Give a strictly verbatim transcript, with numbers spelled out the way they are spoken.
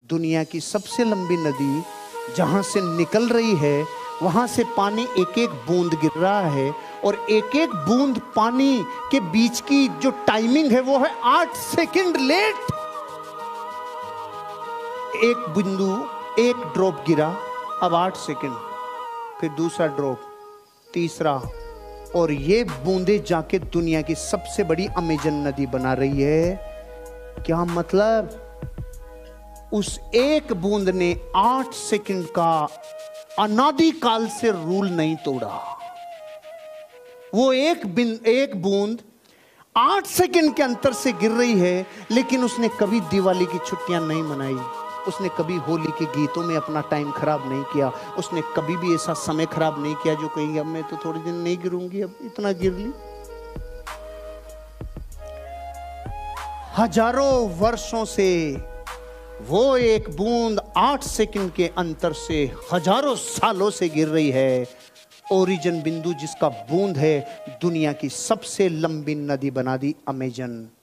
दुनिया की सबसे लंबी नदी जहां से निकल रही है, वहां से पानी एक एक बूंद गिर रहा है, और एक एक बूंद पानी के बीच की जो टाइमिंग है वो है आठ सेकंड लेट। एक बिंदु, एक ड्रॉप गिरा, अब आठ सेकंड, फिर दूसरा ड्रॉप, तीसरा, और ये बूंदे जाके दुनिया की सबसे बड़ी अमेजन नदी बना रही है। क्या मतलब? उस एक बूंद ने आठ सेकंड का अनादि काल से रूल नहीं तोड़ा। वो एक बिंद एक बूंद आठ सेकंड के अंतर से गिर रही है, लेकिन उसने कभी दिवाली की छुट्टियां नहीं मनाई, उसने कभी होली के गीतों में अपना टाइम खराब नहीं किया, उसने कभी भी ऐसा समय खराब नहीं किया जो कहेंगे अब मैं तो थोड़े दिन नहीं गिरूंगी, अब इतना गिर ली। हजारों वर्षों से वो एक बूंद आठ सेकंड के अंतर से हजारों सालों से गिर रही है। ओरिजिन बिंदु जिसका बूंद है, दुनिया की सबसे लंबी नदी बना दी अमेजन।